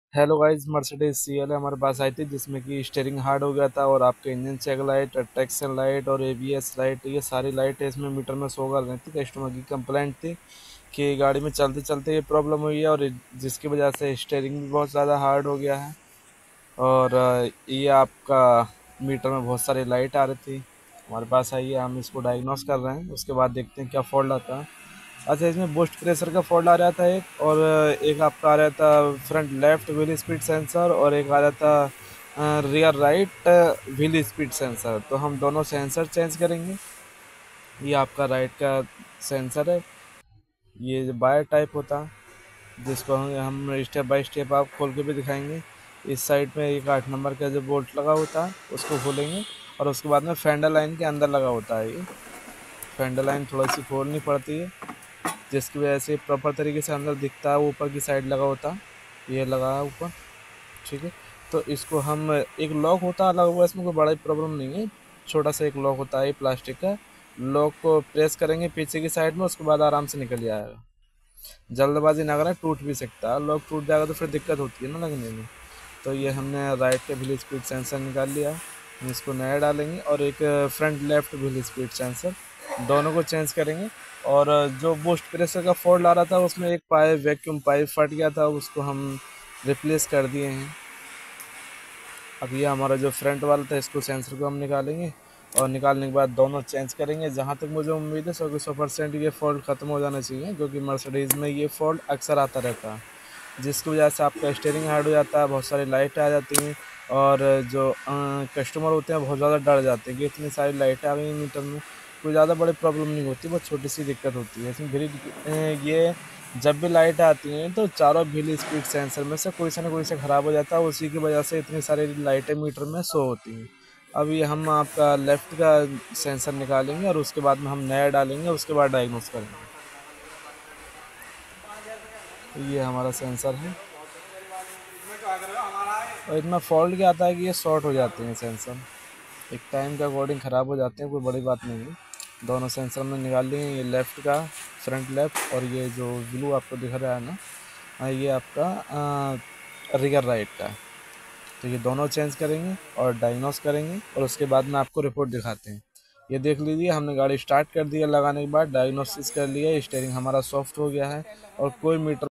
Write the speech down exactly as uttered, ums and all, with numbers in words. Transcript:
Hello guys, Mercedes C L हमारे पास आई थी जिसमें कि स्टीयरिंग हार्ड हो गया था और आपके engine check light, traction light और ए बी एस लाइट, ये सारी लाइट इसमें मीटर में शो कर रही थी। कस्टमर की कंप्लेंट थी कि गाड़ी में चलते चलते ये प्रॉब्लम हुई है और जिसकी वजह से स्टीयरिंग भी बहुत ज़्यादा हार्ड हो गया है। और अ, ये आपका मीटर में बहुत सारी लाइट आ रही थी। हमारे पास आई है, हम इसको डायग्नोस कर रहे हैं, उसके बाद देखते हैं क्या फॉल्ट आता है। अच्छा, इसमें बूस्ट प्रेशर का फॉल्ट आ रहा था एक, और एक आपका आ रहा था front left wheel speed sensor, और एक आ रहा था rear right wheel speed sensor. तो हम दोनों सेंसर चेंज करेंगे। ये आपका राइट का सेंसर है, ये बायर टाइप होता है, जिसको हम हम स्टेप बाय स्टेप आप खोल के भी दिखाएंगे। इस साइड में एक आठ नंबर का जो बोल्ट लगा होता है उसको खोलेंगे, और उसके बाद में फेंडर लाइन के अंदर लगा होता है। ये फेंडर लाइन थोड़ी सी खोलनी पड़ती है, जिसकी वजह से प्रॉपर तरीके से अंदर दिखता है। ऊपर की साइड लगा होता है, ये लगा है ऊपर। ठीक है, तो इसको हम एक लॉक होता है लगा हुआ, इसमें कोई बड़ा प्रॉब्लम नहीं है। छोटा सा एक लॉक होता है प्लास्टिक का, लॉक को प्रेस करेंगे पीछे की साइड में, उसके बाद आराम से निकल जाएगा। जल्दबाजी ना करें, टूट भी सकता है। लॉक टूट जाएगा तो फिर दिक्कत होती है ना लगने में। तो ये हमने राइट का व्हील स्पीड सेंसर निकाल लिया, हम इसको नया डालेंगे, और एक front left wheel speed sensor, दोनों को चेंज करेंगे। और जो बूस्ट प्रेशर का फॉल्ट आ रहा था उसमें एक पाइप, वैक्यूम पाइप फट गया था, उसको हम रिप्लेस कर दिए हैं। अब ये हमारा जो फ्रंट वाला था, इसको सेंसर को हम निकालेंगे, और निकालने के बाद दोनों चेंज करेंगे। जहाँ तक मुझे उम्मीद है, सौ के सौ परसेंट ये फॉल्ट ख़त्म हो जाना चाहिए, क्योंकि मर्सिडीज़ में ये फॉल्ट अक्सर आता रहता है, जिसकी वजह से आपका स्टीयरिंग हार्ड हो जाता है, बहुत सारी लाइटें आ जाती हैं, और जो कस्टमर होते हैं बहुत ज़्यादा डर जाते हैं कि इतनी सारी लाइटें आ गई हैं मीटर में। कोई ज़्यादा बड़ी प्रॉब्लम नहीं होती, बहुत छोटी सी दिक्कत होती है इसमें। फिर ये जब भी लाइट आती हैं तो चारों व्हील स्पीड सेंसर में से कोई से ना कोई से ख़राब हो जाता है, उसी की वजह से इतनी सारी लाइटें मीटर में शो होती हैं। अब ये हम आपका लेफ़्ट का सेंसर निकालेंगे, और उसके बाद में हम नया डालेंगे, उसके बाद डायग्नोस करेंगे। तो ये हमारा सेंसर है, और इतना फॉल्ट क्या आता है कि ये शॉर्ट हो जाते हैं सेंसर, एक टाइम के अकॉर्डिंग ख़राब हो जाते हैं, कोई बड़ी बात नहीं है। दोनों सेंसर हमने निकाल लिए हैं, ये लेफ़्ट का फ्रंट लेफ़्ट, और ये जो ब्लू आपको दिख रहा है ना, हाँ, ये आपका रियर राइट का है। तो ये दोनों चेंज करेंगे और डायग्नोस करेंगे, और उसके बाद में आपको रिपोर्ट दिखाते हैं। ये देख लीजिए, हमने गाड़ी स्टार्ट कर दिया, लगाने के बाद डायग्नोसिस कर लिया, स्टीयरिंग हमारा सॉफ्ट हो गया है, और कोई मीटर